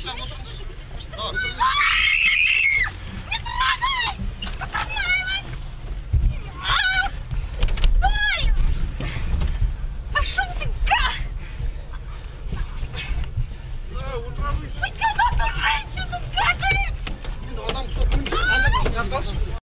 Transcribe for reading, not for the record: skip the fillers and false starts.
Пошел ты, гад! Вы что тут уже женщину гадали?